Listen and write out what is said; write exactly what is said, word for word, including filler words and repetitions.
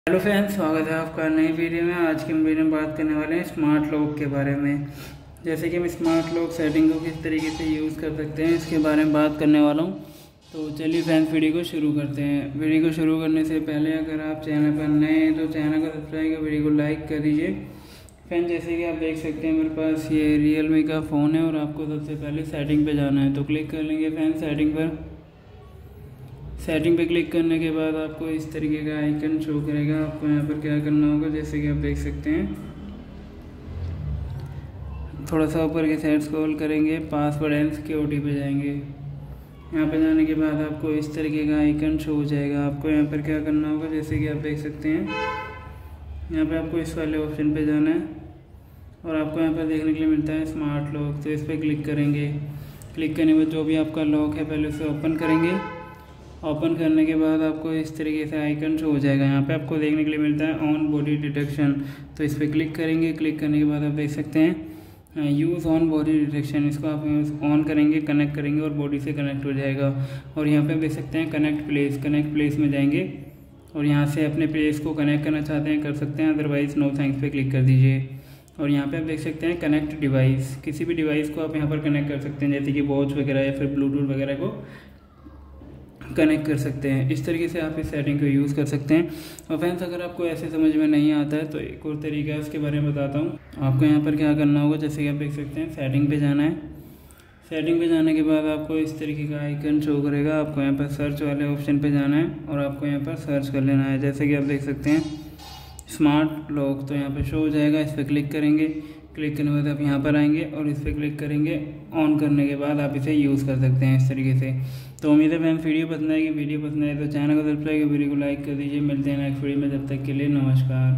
Hello friends, स्वागत है आपका नई वीडियो में। आज की हम वीडियो में बात करने वाले हैं स्मार्ट लॉक के बारे में। जैसे कि हम स्मार्ट लॉक सेटिंग को किस तरीके से यूज़ कर सकते हैं इसके बारे में बात करने वाला हूं। तो चलिए फ्रेंड्स, वीडियो को शुरू करते हैं। वीडियो को शुरू करने से पहले अगर आप चैनल पर नए हैं तो चैनल को सब्सक्राइब कर वीडियो को लाइक कर दीजिए। फ्रेंड्स, जैसे कि आप देख सकते हैं मेरे पास ये रियलमी का फ़ोन है और आपको सबसे पहले सेटिंग पर जाना है। तो क्लिक कर लेंगे फ्रेंड्स सेटिंग पर। सेटिंग पे क्लिक करने के बाद आपको इस तरीके का आइकन शो करेगा। आपको यहाँ पर क्या करना होगा, जैसे कि आप देख सकते हैं, थोड़ा सा ऊपर के साइड स्क्रॉल करेंगे, पासवर्ड एंड सिक्योरिटी पे जाएंगे। यहाँ पे जाने के बाद आपको इस तरीके का आइकन शो हो जाएगा। आपको यहाँ पर क्या करना होगा, जैसे कि आप देख सकते हैं, यहाँ पर आपको इस वाले ऑप्शन पर जाना है और आपको यहाँ पर देखने के लिए मिलता है स्मार्ट लॉक। तो इस पर क्लिक करेंगे। क्लिक करने के बाद जो भी आपका लॉक है पहले उसे ओपन करेंगे। ओपन करने के बाद आपको इस तरीके से आइकन शो हो जाएगा। यहाँ पे आपको देखने के लिए मिलता है ऑन बॉडी डिटेक्शन। तो इस पर क्लिक करेंगे। क्लिक करने के बाद आप देख सकते हैं यूज़ ऑन बॉडी डिटेक्शन। इसको आप ऑन करेंगे, कनेक्ट करेंगे और बॉडी से कनेक्ट हो जाएगा। और यहाँ पे आप देख सकते हैं कनेक्ट प्लेस। कनेक्ट प्लेस में जाएंगे और यहाँ से अपने प्लेस को कनेक्ट करना चाहते हैं कर सकते हैं, अदरवाइज़ नो थैंक्स पे क्लिक कर दीजिए। और यहाँ पे आप देख सकते हैं कनेक्ट डिवाइस। किसी भी डिवाइस को आप यहाँ पर कनेक्ट कर सकते हैं, जैसे कि वॉच वगैरह या फिर ब्लूटूथ वगैरह को कनेक्ट कर सकते हैं। इस तरीके से आप इस सेटिंग को यूज़ कर सकते हैं। और फ्रेंड्स, अगर आपको ऐसे समझ में नहीं आता है तो एक और तरीका है, उसके बारे में बताता हूँ। आपको यहाँ पर क्या करना होगा, जैसे कि आप देख सकते हैं सेटिंग पे जाना है। सेटिंग पे जाने के बाद आपको इस तरीके का आइकन शो करेगा। आपको यहाँ पर सर्च वाले ऑप्शन पे जाना है और आपको यहाँ पर सर्च कर लेना है। जैसे कि आप देख सकते हैं स्मार्ट लॉक, तो यहाँ पर शो हो जाएगा। इस पर क्लिक करेंगे। क्लिक करने के बाद आप यहाँ पर आएंगे और इस पर क्लिक करेंगे। ऑन करने के बाद आप इसे यूज़ कर सकते हैं इस तरीके से। तो उम्मीद है फ्रेंड्स वीडियो पसंद आएगी। वीडियो पसंद आए तो चैनल को सब्सक्राइब कर वीडियो को लाइक कर दीजिए। मिलते हैं नेक्स्ट वीडियो में, जब तक के लिए नमस्कार।